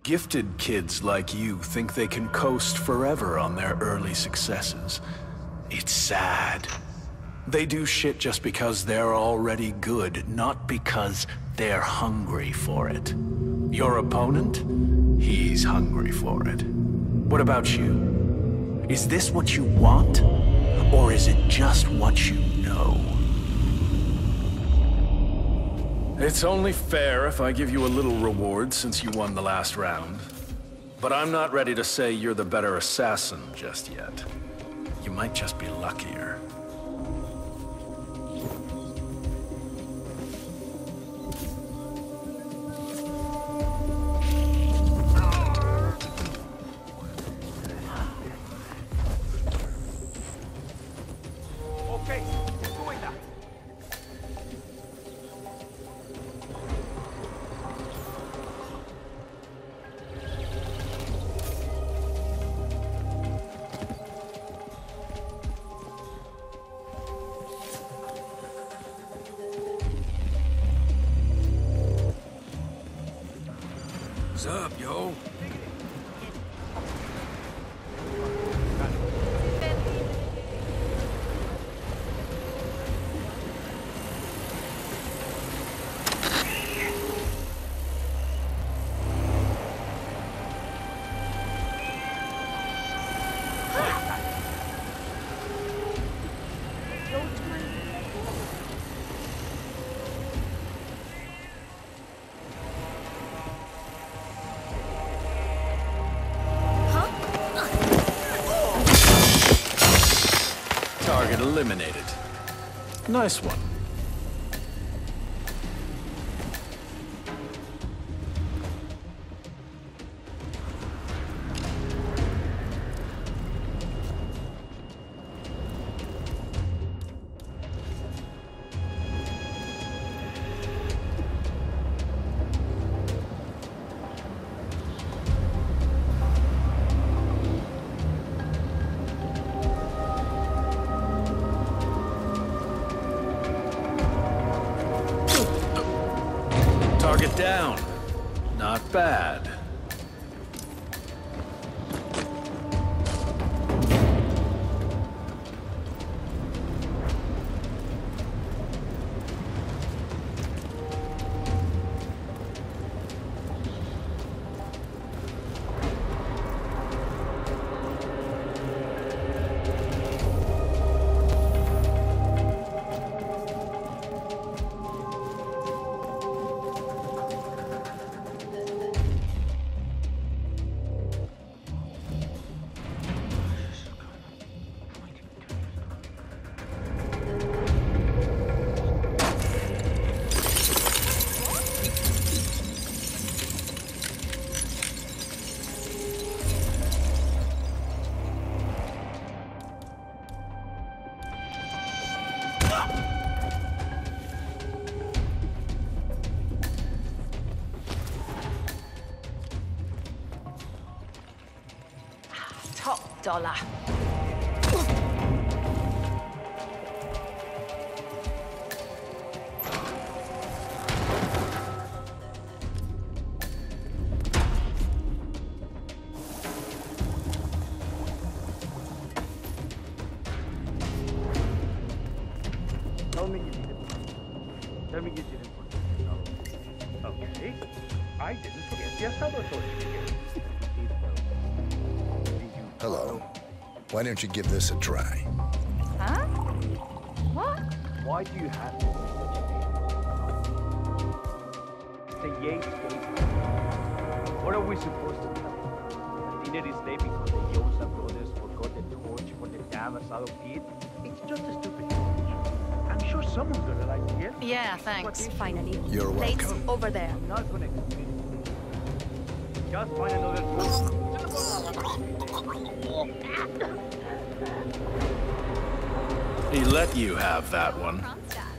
Gifted kids like you think they can coast forever on their early successes. It's sad. They do shit just because they're already good, not because they're hungry for it. Your opponent? He's hungry for it. What about you? Is this what you want? Or is it just what you know? It's only fair if I give you a little reward since you won the last round. But I'm not ready to say you're the better assassin just yet. You might just be luckier. What's up, yo? Target eliminated. Nice one. Target down. Not bad. Top dollar. Tell me you didn't forget. No. Okay. I didn't forget. Yes, laboratory. Hello. Why don't you give this a try? Huh? What? Why do you have to do such a thing? The Yates gate. What are we supposed to do? Dinner is late because the Yosa brothers forgot the torch for the damn asado pit. It's just a stupid torch. I'm sure someone's gonna like it. Yes? Yeah, thanks. Finally. You're Plates welcome. over there. I'm not gonna convince you. Just find another torch. He let you have that one.